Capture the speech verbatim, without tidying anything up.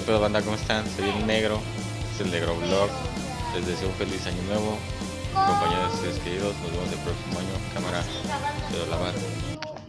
¿Qué pedo, banda? ¿Cómo están? Soy el Negro, es el Negro Vlog. Les deseo un feliz año nuevo. Compañeros y seres queridos, nos vemos el próximo año. Cámara, se lo lavan.